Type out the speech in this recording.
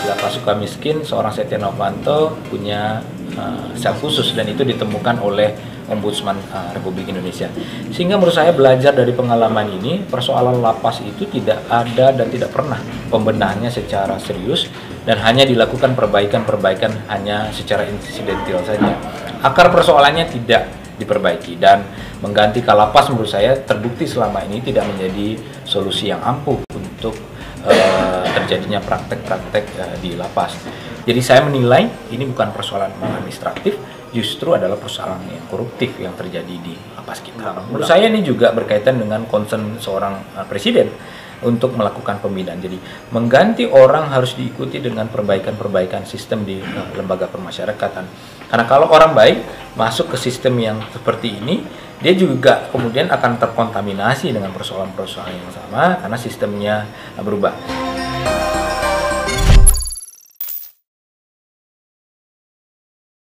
Lapas Sukamiskin, seorang Setia Novanto punya sel khusus, dan itu ditemukan oleh Ombudsman Republik Indonesia. Sehingga menurut saya belajar dari pengalaman ini, persoalan lapas itu tidak ada dan tidak pernah pembenahannya secara serius, dan hanya dilakukan perbaikan-perbaikan hanya secara insidental saja. Akar persoalannya tidak diperbaiki, dan mengganti kalapas menurut saya terbukti selama ini tidak menjadi solusi yang ampuh untuk terjadinya praktek-praktek di lapas. Jadi saya menilai ini bukan persoalan administratif, justru adalah persoalan yang koruptif yang terjadi di lapas kita. Menurut saya ini juga berkaitan dengan concern seorang presiden untuk melakukan pembinaan. Jadi mengganti orang harus diikuti dengan perbaikan-perbaikan sistem di lembaga permasyarakatan. Karena kalau orang baik masuk ke sistem yang seperti ini, dia juga kemudian akan terkontaminasi dengan persoalan-persoalan yang sama karena sistemnya berubah.